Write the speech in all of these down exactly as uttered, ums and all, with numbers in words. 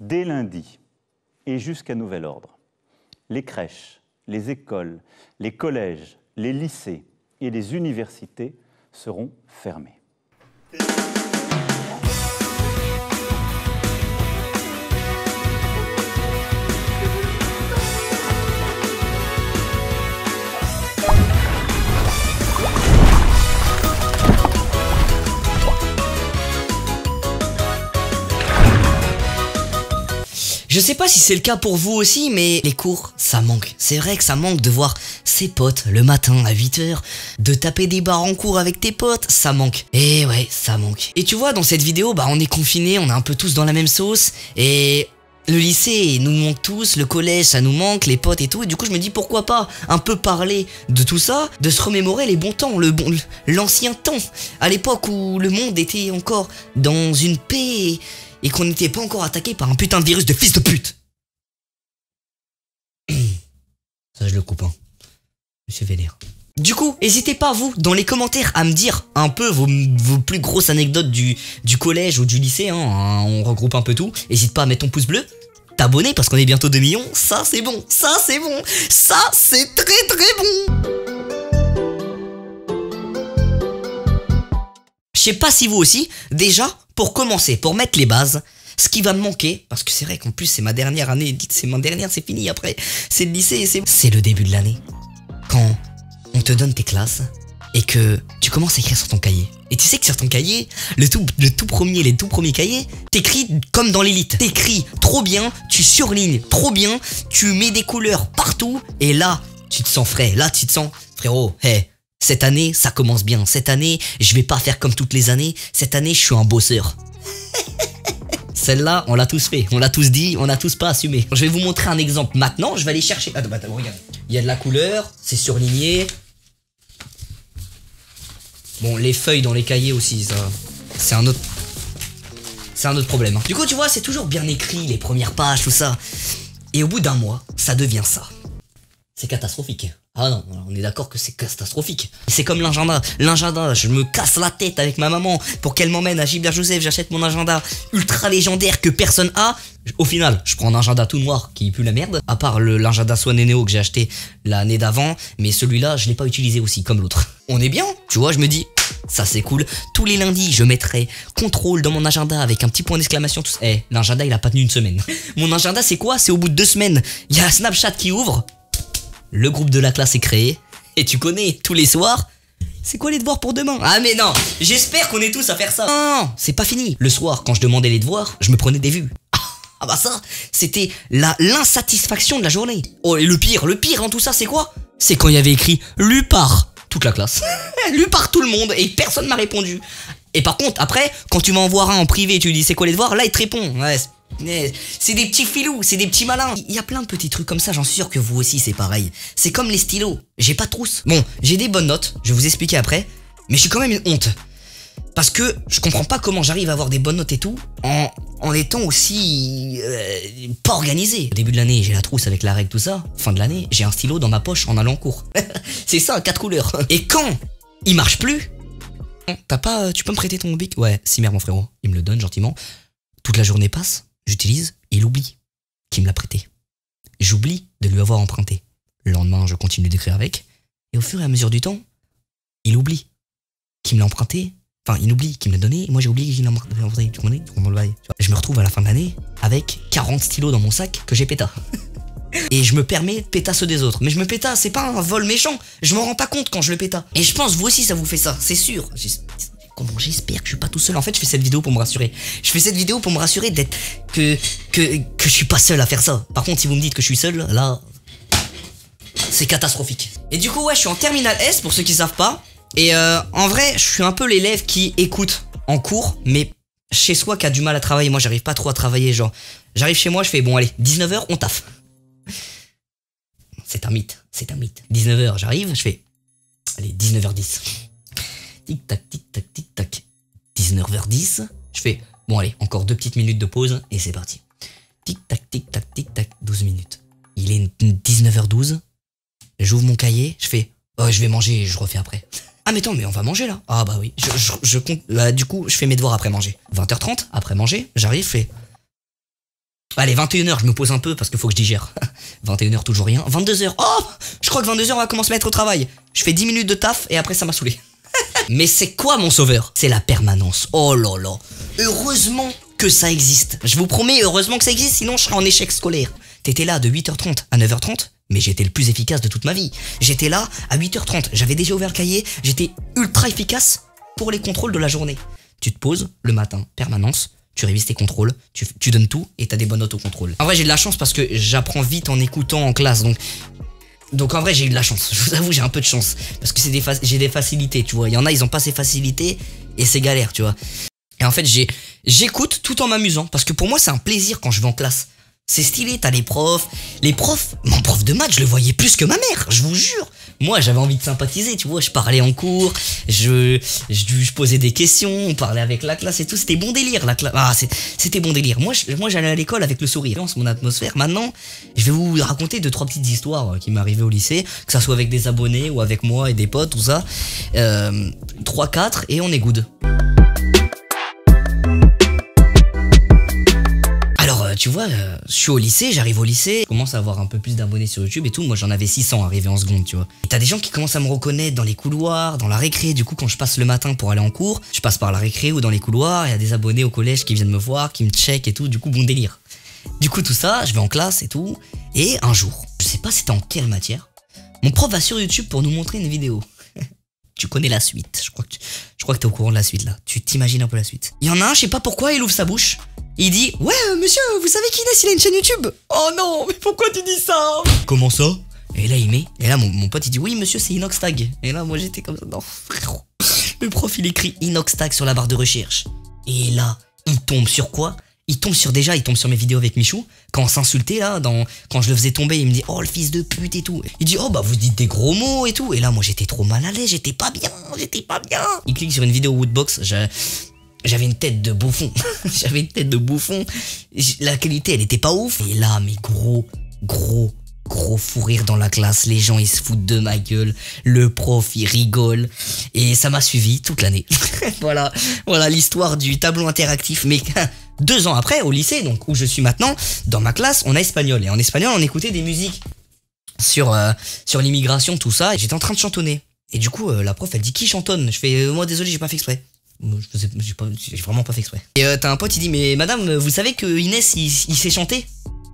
Dès lundi et jusqu'à nouvel ordre, les crèches, les écoles, les collèges, les lycées et les universités seront fermés. Je sais pas si c'est le cas pour vous aussi, mais les cours, ça manque. C'est vrai que ça manque de voir ses potes le matin à huit heures, de taper des barres en cours avec tes potes, ça manque. Et ouais, ça manque. Et tu vois, dans cette vidéo, bah on est confinés, on est un peu tous dans la même sauce, et le lycée nous manque tous, le collège ça nous manque, les potes et tout, et du coup je me dis pourquoi pas un peu parler de tout ça, de se remémorer les bons temps, le bon, l'ancien temps, à l'époque où le monde était encore dans une paix et qu'on n'était pas encore attaqué par un putain de virus de fils de pute. Ça je le coupe, hein. Monsieur Vénère. Du coup, n'hésitez pas vous, dans les commentaires, à me dire un peu vos, vos plus grosses anecdotes du, du collège ou du lycée, hein, on regroupe un peu tout. N'hésite pas à mettre ton pouce bleu, t'abonner parce qu'on est bientôt deux millions, ça c'est bon, ça c'est bon, ça c'est très très bon. Je sais pas si vous aussi, déjà, pour commencer, pour mettre les bases, ce qui va me manquer, parce que c'est vrai qu'en plus c'est ma dernière année, c'est ma dernière, c'est fini après, c'est le lycée, c'est le début de l'année. Quand on te donne tes classes et que tu commences à écrire sur ton cahier. Et tu sais que sur ton cahier, le tout, le tout premier, les tout premiers cahiers, t'écris comme dans l'élite. T'écris trop bien, tu surlignes trop bien, tu mets des couleurs partout, et là, tu te sens frais, là tu te sens, frérot, hé, hey, cette année, ça commence bien. Cette année, je vais pas faire comme toutes les années. Cette année, je suis un bosseur. Celle-là, on l'a tous fait. On l'a tous dit, on n'a tous pas assumé. Je vais vous montrer un exemple maintenant. Je vais aller chercher... Attends, attends, regarde. Il y a de la couleur, c'est surligné. Bon, les feuilles dans les cahiers aussi, ça... C'est un autre... C'est un autre problème. Du coup, tu vois, c'est toujours bien écrit, les premières pages, tout ça. Et au bout d'un mois, ça devient ça. C'est catastrophique. Ah non, on est d'accord que c'est catastrophique. C'est comme l'agenda. L'agenda, je me casse la tête avec ma maman pour qu'elle m'emmène à Gilbert Joseph. J'achète mon agenda ultra légendaire que personne a. Au final, je prends un agenda tout noir qui pue la merde. À part l'agenda Swan et Neo que j'ai acheté l'année d'avant. Mais celui-là, je l'ai pas utilisé aussi comme l'autre. On est bien. Tu vois, je me dis, ça c'est cool. Tous les lundis, je mettrai contrôle dans mon agenda avec un petit point d'exclamation. Eh, hey, l'agenda, il a pas tenu une semaine. Mon agenda, c'est quoi? C'est au bout de deux semaines. Il y a Snapchat qui ouvre. Le groupe de la classe est créé, et tu connais, tous les soirs, c'est quoi les devoirs pour demain? Ah mais non, j'espère qu'on est tous à faire ça. Non, c'est pas fini. Le soir, quand je demandais les devoirs, je me prenais des vues. Ah bah ça, c'était la l'insatisfaction de la journée. Oh et le pire, le pire en tout ça, c'est quoi? C'est quand il y avait écrit lu par toute la classe. Lu par tout le monde, et personne m'a répondu. Et par contre, après, quand tu m'envoies un en privé et tu lui dis c'est quoi les devoirs, là il te répond. Ouais, c'est des petits filous, c'est des petits malins. Il y a plein de petits trucs comme ça, j'en suis sûr que vous aussi c'est pareil. C'est comme les stylos, j'ai pas de trousse. Bon, j'ai des bonnes notes, je vais vous expliquer après, mais je suis quand même une honte. Parce que je comprends pas comment j'arrive à avoir des bonnes notes et tout en, en étant aussi euh, pas organisé. Au début de l'année, j'ai la trousse avec la règle, tout ça. Fin de l'année, j'ai un stylo dans ma poche en allant en cours. C'est ça, quatre couleurs. Et quand il marche plus, t'as pas, tu peux me prêter ton bic? Ouais, si merde mon frérot, il me le donne gentiment. Toute la journée passe. J'utilise et il oublie qu'il me l'a prêté. J'oublie de lui avoir emprunté. Le lendemain, je continue d'écrire avec. Et au fur et à mesure du temps, il oublie qu'il me l'a emprunté. Enfin, il oublie qu'il me l'a donné. Et moi, j'ai oublié qu'il me l'a emprunté. Tu connais? Je me retrouve à la fin de l'année avec quarante stylos dans mon sac que j'ai péta. Et je me permets de péta ceux des autres. Mais je me péta, c'est pas un vol méchant. Je m'en rends pas compte quand je le péta. Et je pense, vous aussi, ça vous fait ça. C'est sûr. Comment j'espère que je suis pas tout seul. En fait, je fais cette vidéo pour me rassurer. Je fais cette vidéo pour me rassurer d'être que, que que je suis pas seul à faire ça. Par contre, si vous me dites que je suis seul, là, c'est catastrophique. Et du coup, ouais, je suis en terminale S pour ceux qui savent pas. Et euh, en vrai, je suis un peu l'élève qui écoute en cours, mais chez soi qui a du mal à travailler. Moi, j'arrive pas trop à travailler. Genre, j'arrive chez moi, je fais bon, allez, dix-neuf heures, on taffe. C'est un mythe, c'est un mythe. dix-neuf heures, j'arrive, je fais allez, dix-neuf heures dix. Tic tac, tic tac, tic tac. dix-neuf heures dix. Je fais, bon allez, encore deux petites minutes de pause et c'est parti. Tic tac, tic tac, tic tac, douze minutes. Il est dix-neuf heures douze. J'ouvre mon cahier, je fais, oh, je vais manger et je refais après. Ah mais attends, mais on va manger là. Ah bah oui, je, je, je compte, bah, du coup, je fais mes devoirs après manger. vingt heures trente, après manger, j'arrive, je fais, Allez, vingt et une heures, je me pose un peu parce qu'il faut que je digère. vingt et une heures, toujours rien. vingt-deux heures, oh, je crois que vingt-deux heures, on va commencer à mettre au travail. Je fais dix minutes de taf et après, ça m'a saoulé. Mais c'est quoi mon sauveur? C'est la permanence. Oh là là. Heureusement que ça existe. Je vous promets, heureusement que ça existe, sinon je serais en échec scolaire. T'étais là de huit heures trente à neuf heures trente, mais j'étais le plus efficace de toute ma vie. J'étais là à huit heures trente, j'avais déjà ouvert le cahier, j'étais ultra efficace pour les contrôles de la journée. Tu te poses le matin, permanence, tu révises tes contrôles, tu, tu donnes tout et t'as des bonnes notes au contrôle. En vrai, j'ai de la chance parce que j'apprends vite en écoutant en classe, donc... Donc en vrai j'ai eu de la chance, je vous avoue j'ai un peu de chance. Parce que c'est des j'ai des facilités, tu vois. Il y en a ils ont pas ces facilités et c'est galère, tu vois. Et en fait j'ai j'écoute tout en m'amusant. Parce que pour moi c'est un plaisir quand je vais en classe. C'est stylé, t'as les profs. Les profs, mon prof de maths je le voyais plus que ma mère, je vous jure. Moi j'avais envie de sympathiser, tu vois. Je parlais en cours, je, je, je posais des questions, on parlait avec la classe et tout. C'était bon délire la classe. Ah c'était bon délire. Moi je, moi j'allais à l'école avec le sourire, c'est mon atmosphère. Maintenant je vais vous raconter deux trois petites histoires qui m'arrivaient au lycée, que ça soit avec des abonnés ou avec moi et des potes, tout ça. euh, trois quatre et on est good. Tu vois, euh, je suis au lycée, j'arrive au lycée, je commence à avoir un peu plus d'abonnés sur YouTube et tout. Moi j'en avais six cents arrivé en seconde, tu vois. Et t'as des gens qui commencent à me reconnaître dans les couloirs, dans la récré. Du coup quand je passe le matin pour aller en cours, je passe par la récré ou dans les couloirs. Il y a des abonnés au collège qui viennent me voir, qui me check et tout. Du coup bon délire. Du coup tout ça, je vais en classe et tout. Et un jour, je sais pas c'était en quelle matière, mon prof va sur YouTube pour nous montrer une vidéo. Tu connais la suite, je crois que tu, je crois que t'es au courant de la suite là. Tu t'imagines un peu la suite. Il y en a un, je sais pas pourquoi, il ouvre sa bouche. Il dit, ouais euh, monsieur, vous savez qu'Inès il a une chaîne YouTube? Oh non, mais pourquoi tu dis ça? Comment ça? Et là il met, et là mon, mon pote il dit, oui monsieur c'est Inoxtag. Et là moi j'étais comme ça, non frérot. Le prof il écrit Inoxtag sur la barre de recherche. Et là, il tombe sur quoi? Il tombe sur déjà, il tombe sur mes vidéos avec Michou. Quand on s'insultait là, dans, quand je le faisais tomber, il me dit, oh le fils de pute et tout. Il dit, oh bah vous dites des gros mots et tout. Et là moi j'étais trop mal à l'aise, j'étais pas bien, j'étais pas bien. Il clique sur une vidéo Woodbox, j'ai... J'avais une tête de bouffon. J'avais une tête de bouffon. La qualité, elle était pas ouf. Et là, mais gros, gros, gros fou rire dans la classe. Les gens, ils se foutent de ma gueule. Le prof, il rigole. Et ça m'a suivi toute l'année. Voilà, voilà l'histoire du tableau interactif. Mais deux ans après, au lycée, donc où je suis maintenant, dans ma classe, on a espagnol. Et en espagnol, on écoutait des musiques sur, euh, sur l'immigration, tout ça. Et j'étais en train de chantonner. Et du coup, euh, la prof, elle dit, qui chantonne? Je fais, euh, moi, désolé, j'ai pas fait exprès. J'ai vraiment pas fait exprès. Et euh, t'as un pote, il dit, mais madame, vous savez que Inès, il, il sait chanter?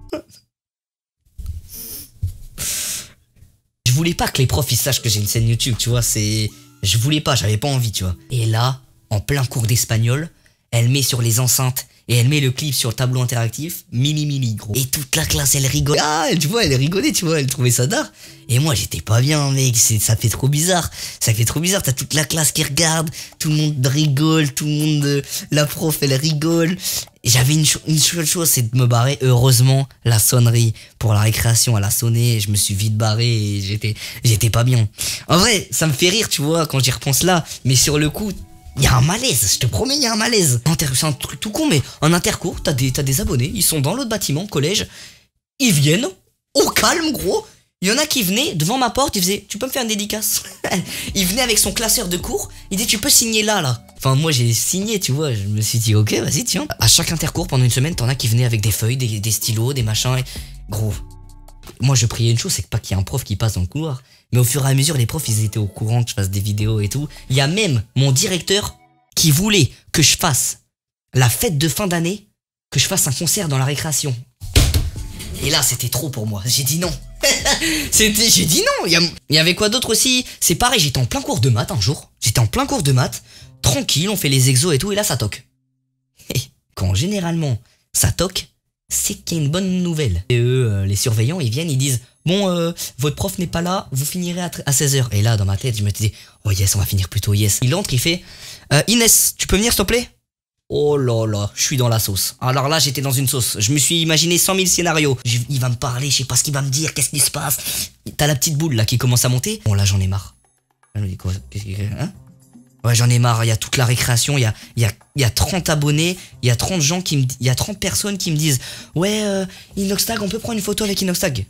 Je voulais pas que les profs ils sachent que j'ai une chaîne YouTube, tu vois, c'est... Je voulais pas, j'avais pas envie, tu vois. Et là, en plein cours d'espagnol, elle met sur les enceintes et elle met le clip sur le tableau interactif, Mili Mili, gros. Et toute la classe, elle rigole. Ah, tu vois, elle rigolait, tu vois, elle trouvait ça d'art. Et moi, j'étais pas bien, mec, ça fait trop bizarre. Ça fait trop bizarre, t'as toute la classe qui regarde, tout le monde rigole, tout le monde... Euh, la prof, elle rigole. Et j'avais une, cho une seule chose, c'est de me barrer. Heureusement, la sonnerie pour la récréation, elle a sonné, et je me suis vite barré et j'étais j'étais pas bien. En vrai, ça me fait rire, tu vois, quand j'y repense là, mais sur le coup... Il y a un malaise, je te promets, il y a un malaise. C'est un truc tout con, mais en intercours, t'as des, t'as des abonnés, ils sont dans l'autre bâtiment, collège, ils viennent, au calme, gros. Il y en a qui venaient devant ma porte, ils faisaient, tu peux me faire une dédicace? Il venait avec son classeur de cours, il dit, tu peux signer là, là. Enfin, moi j'ai signé, tu vois, je me suis dit, ok, vas-y, tiens. À chaque intercours, pendant une semaine, t'en as qui venaient avec des feuilles, des, des stylos, des machins. Et... Gros, moi je priais une chose, c'est que pas qu'il y ait un prof qui passe dans le couloir. Mais au fur et à mesure, les profs, ils étaient au courant que je fasse des vidéos et tout. Il y a même mon directeur qui voulait que je fasse la fête de fin d'année, que je fasse un concert dans la récréation. Et là, c'était trop pour moi. J'ai dit non. C'était, j'ai dit non. Il y, a, il y avait quoi d'autre aussi? C'est pareil, j'étais en plein cours de maths un jour. J'étais en plein cours de maths, tranquille, on fait les exos et tout, et là, ça toque. Et quand généralement, ça toque, c'est qu'il y a une bonne nouvelle. Et eux, euh, les surveillants, ils viennent, ils disent, bon, euh, votre prof n'est pas là, vous finirez à, à seize heures. Et là, dans ma tête, je me disais, oh yes, on va finir plus tôt, yes. Il entre, il fait, euh, Inès, tu peux venir, s'il te plaît? Oh là là, je suis dans la sauce. Alors là, j'étais dans une sauce. Je me suis imaginé cent mille scénarios. Je, il va me parler, je sais pas ce qu'il va me dire, qu'est-ce qui se passe. T'as la petite boule là qui commence à monter. Bon là, j'en ai marre. Je me dis quoi, qu'est-ce qu'il fait, hein? Ouais, j'en ai marre, il y a toute la récréation, il y a, il y a, il y a trente abonnés, il y a trente gens qui me, il y a trente personnes qui me disent, ouais, euh, Inoxtag, on peut prendre une photo avec Inoxtag.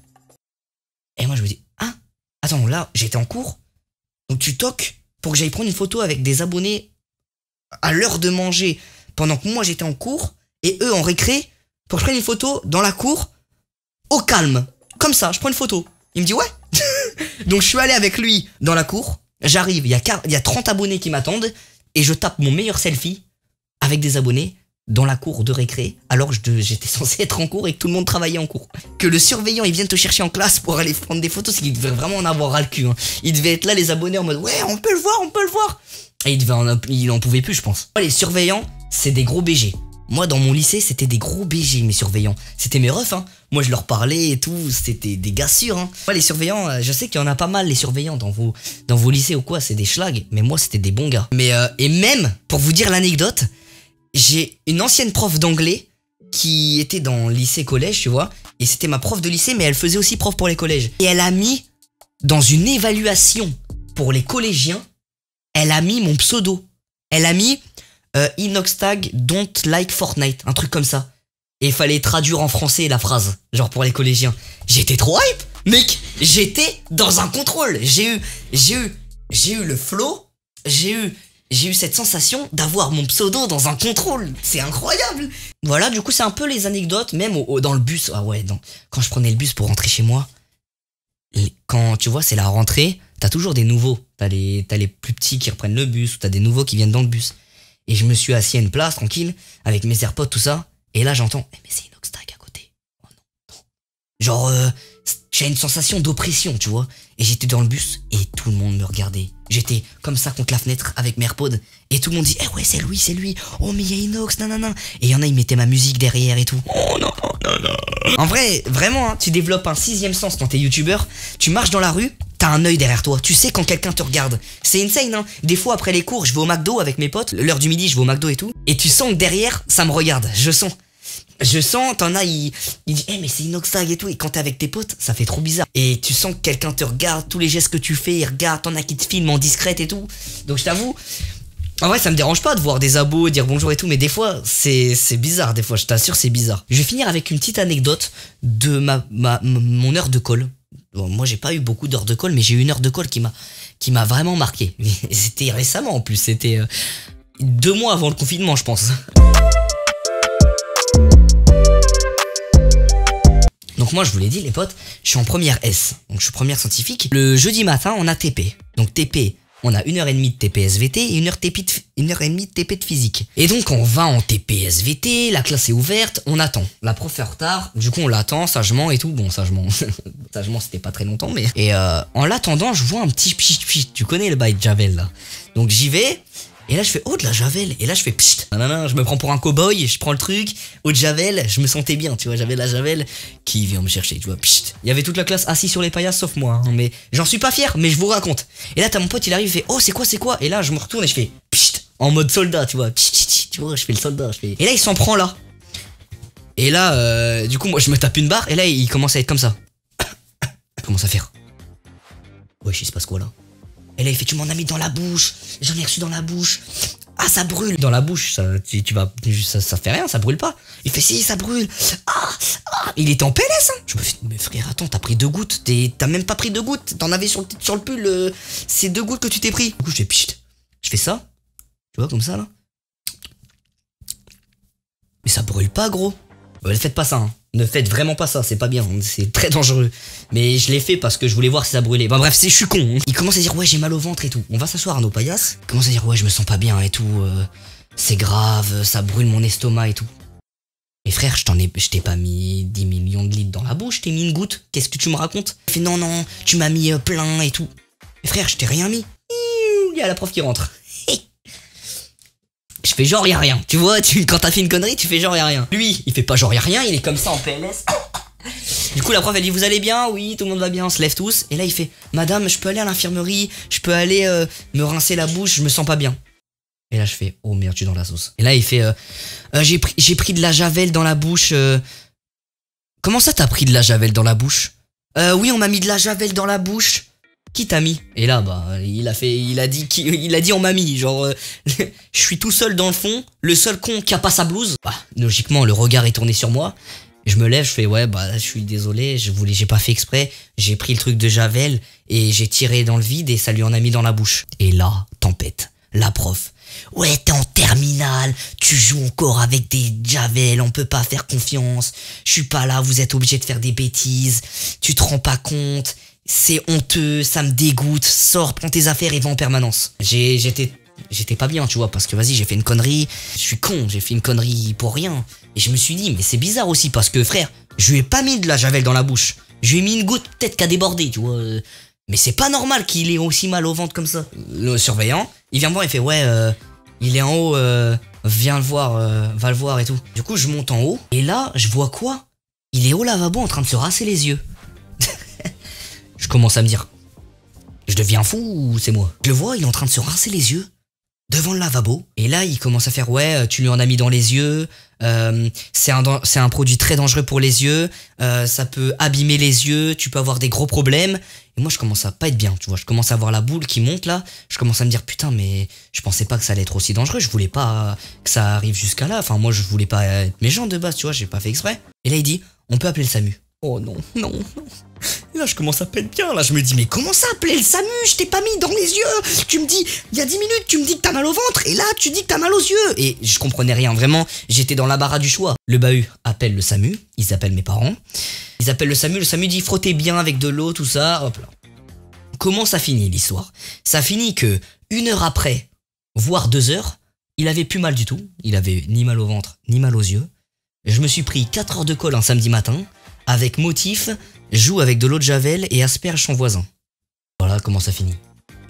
Et moi, je me dis, ah, attends, là, j'étais en cours, donc tu toques pour que j'aille prendre une photo avec des abonnés à l'heure de manger, pendant que moi, j'étais en cours, et eux, en récré, pour que je prenne une photo dans la cour, au calme. Comme ça, je prends une photo. Il me dit ouais. Donc je suis allé avec lui dans la cour. J'arrive, il y a, il y a trente abonnés qui m'attendent. Et je tape mon meilleur selfie avec des abonnés dans la cour de récré. Alors que j'étais censé être en cours et que tout le monde travaillait en cours. Que le surveillant il vienne te chercher en classe pour aller prendre des photos, c'est qu'il devait vraiment en avoir ras le cul. Hein. Il devait être là les abonnés en mode ouais on peut le voir, on peut le voir. Et il, devait en, il en pouvait plus je pense. Les surveillants c'est des gros B G. Moi dans mon lycée c'était des gros B G mes surveillants. C'était mes refs hein. Moi je leur parlais et tout, c'était des gars sûrs hein. Moi les surveillants, je sais qu'il y en a pas mal les surveillants dans vos, dans vos lycées ou quoi, c'est des schlags. Mais moi c'était des bons gars. Mais euh, et même, pour vous dire l'anecdote, j'ai une ancienne prof d'anglais qui était dans lycée collège tu vois. Et c'était ma prof de lycée mais elle faisait aussi prof pour les collèges. Et elle a mis dans une évaluation pour les collégiens, elle a mis mon pseudo. Elle a mis euh, Inoxtag don't like Fortnite, un truc comme ça. Et il fallait traduire en français la phrase, genre pour les collégiens. J'étais trop hype, mec. J'étais dans un contrôle. J'ai eu, j'ai eu, j'ai eu le flow. J'ai eu, j'ai eu cette sensation d'avoir mon pseudo dans un contrôle. C'est incroyable. Voilà, du coup c'est un peu les anecdotes, même au, au, dans le bus. Ah ouais, dans, quand je prenais le bus pour rentrer chez moi, les, quand tu vois c'est la rentrée, t'as toujours des nouveaux. T'as les, t'as les plus petits qui reprennent le bus, ou t'as des nouveaux qui viennent dans le bus. Et je me suis assis à une place tranquille avec mes AirPods tout ça. Et là j'entends, eh, mais c'est Inoxtag à côté. Oh non, non. Genre, euh, j'ai une sensation d'oppression, tu vois. Et j'étais dans le bus et tout le monde me regardait. J'étais comme ça contre la fenêtre avec mes AirPods. Et tout le monde dit, eh ouais, c'est lui, c'est lui. Oh, mais il y a Inox, nanana. Et il y en a, ils mettaient ma musique derrière et tout. Oh non, non, non. En vrai, vraiment, hein, tu développes un sixième sens quand t'es youtubeur. Tu marches dans la rue, t'as un œil derrière toi. Tu sais quand quelqu'un te regarde. C'est insane, hein. Des fois, après les cours, je vais au McDo avec mes potes. L'heure du midi, je vais au McDo et tout. Et tu sens que derrière, ça me regarde. Je sens. Je sens, t'en as, il, il dit, eh hey, mais c'est Inoxtag et tout. Et quand t'es avec tes potes, ça fait trop bizarre. Et tu sens que quelqu'un te regarde, tous les gestes que tu fais, il regarde, t'en as qui te filment en discrète et tout. Donc je t'avoue, en vrai, ça me dérange pas de voir des abos, dire bonjour et tout. Mais des fois, c'est bizarre. Des fois, je t'assure, c'est bizarre. Je vais finir avec une petite anecdote de ma, ma, mon heure de colle. Bon, moi, j'ai pas eu beaucoup d'heures de colle, mais j'ai eu une heure de colle qui m'a qui m'a vraiment marqué. C'était récemment en plus. C'était euh, deux mois avant le confinement, je pense. Donc moi je vous l'ai dit les potes, je suis en première S, donc je suis première scientifique. Le jeudi matin on a T P, donc T P, on a une heure et demie de T P S V T et une heure, T P de, une heure et demie de T P de physique. Et donc on va en T P S V T, la classe est ouverte, on attend. La prof est en retard, du coup on l'attend sagement et tout, bon sagement, sagement c'était pas très longtemps mais... Et euh, en l'attendant je vois un petit pchit pchit, tu connais le bail de Javel là. Donc j'y vais... Et là je fais oh de la javel, et là je fais pchit, nanana, je me prends pour un cow-boy, je prends le truc, eau de javel, je me sentais bien, tu vois, j'avais la javel qui vient me chercher, tu vois, pchit. Il y avait toute la classe assise sur les paillasses sauf moi, hein, mais j'en suis pas fier, mais je vous raconte. Et là t'as mon pote, il arrive, il fait oh c'est quoi, c'est quoi, et là je me retourne et je fais pchit, en mode soldat, tu vois, pchit, tu vois, je fais le soldat, je fais... Et là il s'en prend là. Et là, euh, du coup moi je me tape une barre, et là il commence à être comme ça. Il commence à faire. Wesh, il se passe quoi là? Et là il fait tu m'en as mis dans la bouche, j'en ai reçu dans la bouche. Ah ça brûle. Dans la bouche, ça, tu, tu vas, ça, ça fait rien, ça brûle pas. Il fait si ça brûle. Ah, ah. Il était en P L S hein. Je me fais mais frère attends t'as pris deux gouttes, t'as même pas pris deux gouttes, t'en avais sur le, sur le pull, euh, c'est deux gouttes que tu t'es pris. Du coup je fais pchit, je fais ça, tu vois comme ça là. Mais ça brûle pas gros. Ne faites pas ça hein. Ne faites vraiment pas ça, c'est pas bien, c'est très dangereux. Mais je l'ai fait parce que je voulais voir si ça brûlait. Bah bref, je suis con. Hein. Il commence à dire ouais j'ai mal au ventre et tout. On va s'asseoir à nos paillasses. Il commence à dire ouais je me sens pas bien et tout. Euh, c'est grave, ça brûle mon estomac et tout. Mais frère, je t'en ai, je t'ai pas mis dix millions de litres dans la bouche, je t'ai mis une goutte. Qu'est-ce que tu me racontes? Il fait non non, tu m'as mis euh, plein et tout. Mais frère, je t'ai rien mis. Il y a la prof qui rentre. Je fais genre y'a rien, tu vois, tu, quand t'as fait une connerie, tu fais genre y'a rien. Lui, il fait pas genre y'a rien, il est comme ça en P L S. Du coup la prof elle dit vous allez bien? Oui, tout le monde va bien, on se lève tous. Et là il fait madame, je peux aller à l'infirmerie, je peux aller euh, me rincer la bouche, je me sens pas bien. Et là je fais oh merde, je suis dans la sauce. Et là il fait euh, euh, j'ai pris, j'ai pris de la javel dans la bouche. Euh... Comment ça t'as pris de la javel dans la bouche? Euh oui, on m'a mis de la javel dans la bouche. Qui t'a mis? Et là bah il a fait il a dit qui il a dit on m'a mis genre euh, je suis tout seul dans le fond, le seul con qui a pas sa blouse. Bah logiquement le regard est tourné sur moi. Je me lève, je fais ouais bah je suis désolé, je voulais j'ai pas fait exprès, j'ai pris le truc de javel et j'ai tiré dans le vide et ça lui en a mis dans la bouche. Et là, tempête. La prof. Ouais, t'es en terminale, tu joues encore avec des Javel, on peut pas faire confiance. Je suis pas là, vous êtes obligé de faire des bêtises. Tu te rends pas compte. C'est honteux, ça me dégoûte. Sors, prends tes affaires et va en permanence. J'ai, j'étais, j'étais pas bien, tu vois, parce que vas-y, j'ai fait une connerie. Je suis con, j'ai fait une connerie pour rien. Et je me suis dit, mais c'est bizarre aussi, parce que frère, je lui ai pas mis de la Javel dans la bouche. Je lui ai mis une goutte, peut-être qu'à déborder, tu vois. Mais c'est pas normal qu'il ait aussi mal au ventre comme ça. Le surveillant, il vient me voir, il fait ouais, euh, il est en haut, euh, viens le voir, euh, va le voir et tout. Du coup, je monte en haut et là, je vois quoi? Il est au lavabo en train de se rincer les yeux. Je commence à me dire, je deviens fou ou c'est moi? Je le vois, il est en train de se rincer les yeux devant le lavabo. Et là, il commence à faire ouais, tu lui en as mis dans les yeux. Euh, c'est un, c'est un produit très dangereux pour les yeux. Euh, ça peut abîmer les yeux. Tu peux avoir des gros problèmes. Et moi, je commence à pas être bien, tu vois. Je commence à voir la boule qui monte là. Je commence à me dire putain, mais je pensais pas que ça allait être aussi dangereux. Je voulais pas que ça arrive jusqu'à là. Enfin, moi, je voulais pas être méchant de base, tu vois. J'ai pas fait exprès. Et là, il dit, on peut appeler le SAMU. Oh non, non, non. Et là, je commence à peine bien. Là, je me dis, mais comment ça appeler le SAMU? Je t'ai pas mis dans les yeux. Tu me dis, il y a dix minutes, tu me dis que t'as mal au ventre. Et là, tu dis que t'as mal aux yeux. Et je comprenais rien. Vraiment, j'étais dans l'embarras du choix. Le bahut appelle le SAMU. Ils appellent mes parents. Ils appellent le SAMU. Le SAMU dit, frottez bien avec de l'eau, tout ça. Hop là. Comment ça finit l'histoire? Ça finit que une heure après, voire deux heures, il avait plus mal du tout. Il avait ni mal au ventre, ni mal aux yeux. Je me suis pris quatre heures de colle un samedi matin. Avec motif, joue avec de l'eau de Javel et asperge son voisin. Voilà comment ça finit.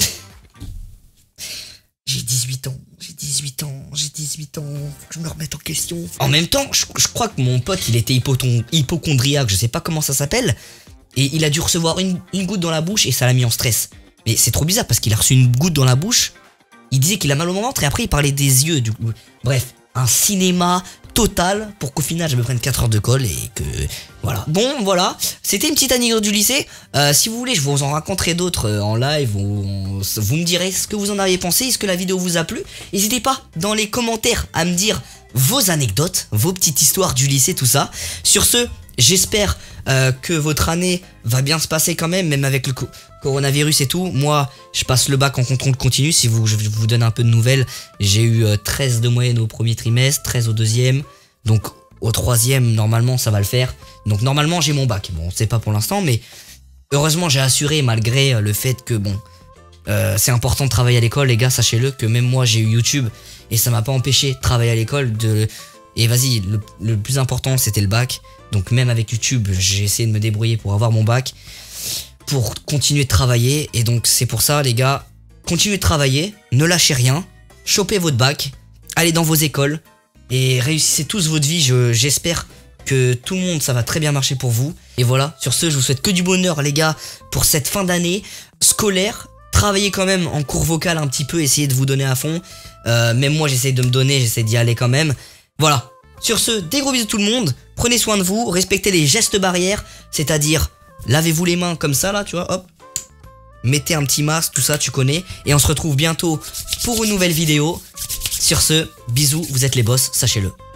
J'ai dix-huit ans, j'ai dix-huit ans, j'ai dix-huit ans, faut que je me remette en question. En même temps, je, je crois que mon pote, il était hypoton, hypochondriaque, je sais pas comment ça s'appelle. Et il a dû recevoir une, une goutte dans la bouche et ça l'a mis en stress. Mais c'est trop bizarre parce qu'il a reçu une goutte dans la bouche. Il disait qu'il a mal au ventre et après il parlait des yeux. Du coup. Bref, un cinéma total pour qu'au final je me prenne quatre heures de colle et que voilà. Bon voilà, c'était une petite anecdote du lycée. Euh, si vous voulez, je vous en raconterai d'autres en live. Vous, vous me direz ce que vous en avez pensé, est-ce que la vidéo vous a plu. N'hésitez pas dans les commentaires à me dire vos anecdotes, vos petites histoires du lycée, tout ça. Sur ce, j'espère euh, que votre année va bien se passer quand même, même avec le co coronavirus et tout. Moi, je passe le bac en contrôle continu. Si vous, je vous donne un peu de nouvelles, j'ai eu euh, treize de moyenne au premier trimestre, treize au deuxième. Donc au troisième, normalement, ça va le faire. Donc normalement, j'ai mon bac. Bon, c'est pas pour l'instant, mais heureusement, j'ai assuré malgré le fait que, bon, euh, c'est important de travailler à l'école, les gars, sachez-le, que même moi, j'ai eu YouTube et ça m'a pas empêché de travailler à l'école. De... Et vas-y, le, le plus important, c'était le bac. Donc même avec YouTube, j'ai essayé de me débrouiller pour avoir mon bac, pour continuer de travailler. Et donc c'est pour ça, les gars, continuez de travailler, ne lâchez rien, chopez votre bac, allez dans vos écoles et réussissez tous votre vie. Je, j'espère que tout le monde, ça va très bien marcher pour vous. Et voilà, sur ce, je vous souhaite que du bonheur, les gars, pour cette fin d'année scolaire. Travaillez quand même en cours vocal un petit peu, essayez de vous donner à fond. Euh, même moi, j'essaie de me donner, j'essaie d'y aller quand même. Voilà. Sur ce, des gros bisous tout le monde, prenez soin de vous, respectez les gestes barrières, c'est-à-dire lavez-vous les mains comme ça là, tu vois, hop, mettez un petit masque, tout ça, tu connais, et on se retrouve bientôt pour une nouvelle vidéo. Sur ce, bisous, vous êtes les boss, sachez-le.